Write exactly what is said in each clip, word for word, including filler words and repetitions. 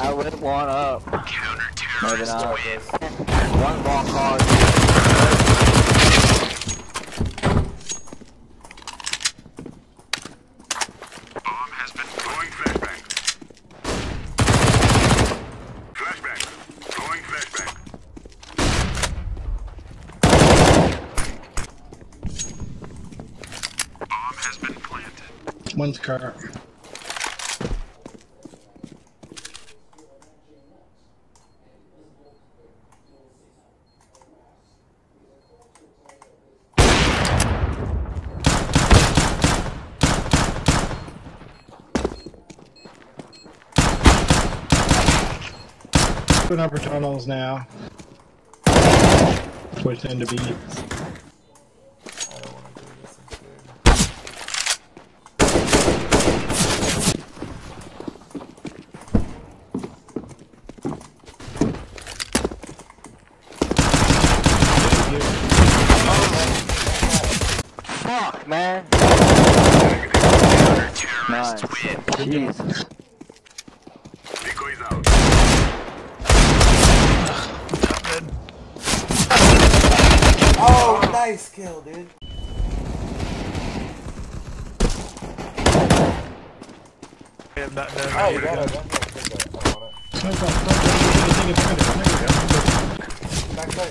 I lit one up. Maybe not. One ball card. Bomb has been throwing flashbang. Flashbang. Throwing flashbang. Bomb has been planted. One's car. Open upper tunnels now. Which tend to be. I don't want to do this instead. Fuck, man. Nice. Jesus. Decoys out. Oh, nice kill, dude. I have not known Oh, how you to got go. it. I want Smoke up, smoke up, take it, take it, take it, there we go. it. Backside.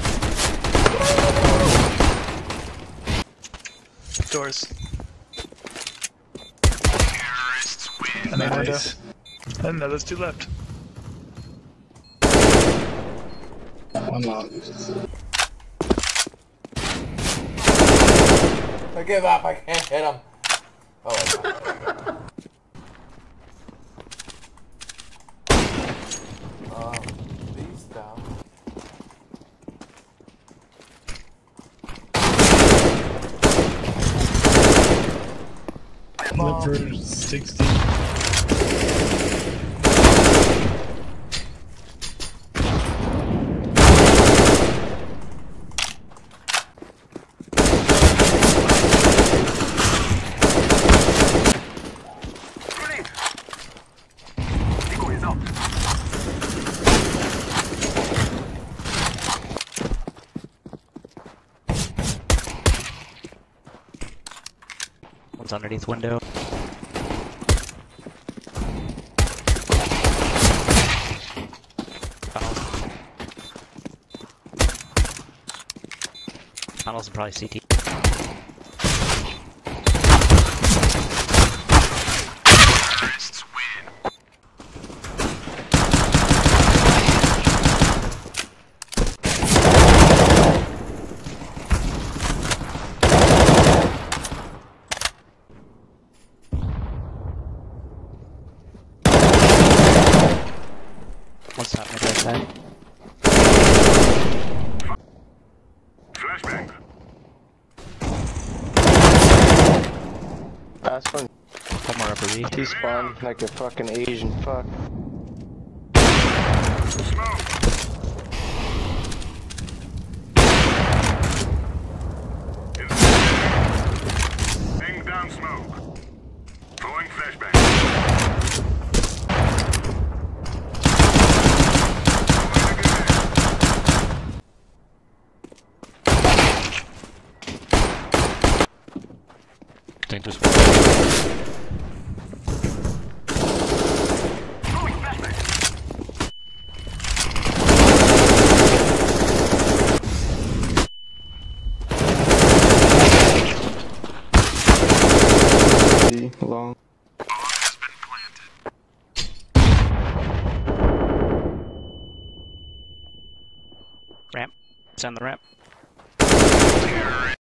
Doors. Terrorists win. And then window. Nice. And now there's two left. One long. I give up. I can't hit him. Oh, I got it. Um, these down. Flip for sixty. Grenade. Decoys out. One's underneath window. Tunnels. Tunnels and probably C T. Terrorists win. One's top mid right side. Flashbang. Last one. One more upper B. He spawned like a fucking Asian fuck. Smoke. Laying down smoke. Throwing flashbang. I think there's Throwing flashbang. Long. Bomb has been planted. ramp. It's on the ramp. Terrorists